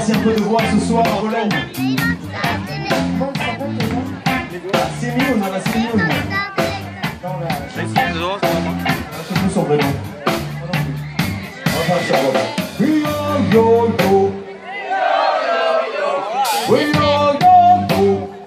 balancer un peu de voix ce soir à Bologne. C'est mieux, on a c'est mieux. C'est tout son prénom. On va faire ça, voilà. Yo yo yo. Oui, yo yo yo.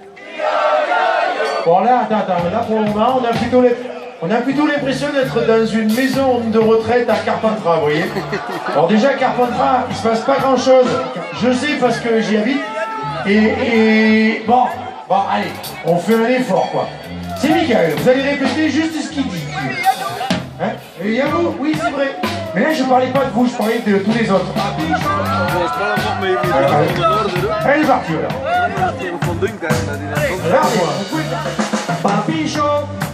Bon là, attends, là pour le moment, on a plutôt l'impression d'être dans une maison de retraite à Carpentras, vous voyez. Alors déjà, Carpentras, il se passe pas grand chose. Je sais parce que j'y habite. Et bon, allez, on fait un effort, quoi. C'est Michael, vous allez répéter juste ce qu'il dit. Hein? Et Yamo, oui, c'est vrai. Mais là, je parlais pas de vous, je parlais de tous les autres. Elle est partie, là. Là, moi, vous pouvez... Papicho.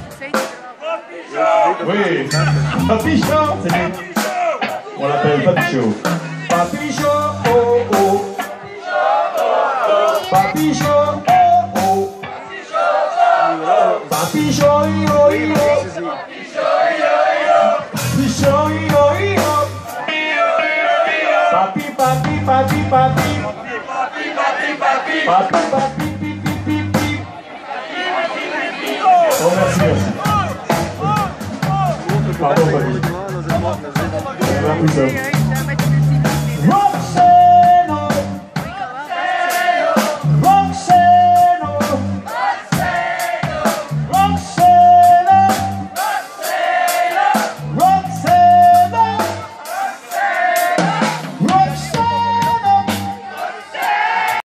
Oui, Papicho, c'est bien. On l'appelle Papicho. Papicho, oh oh. Papicho, oh oh. Papicho, yo yo. Papicho, yo yo. Papi, papi, papi, papi. Papi, papi, pipi, pipi. Oh, merci. Pardon, Papi.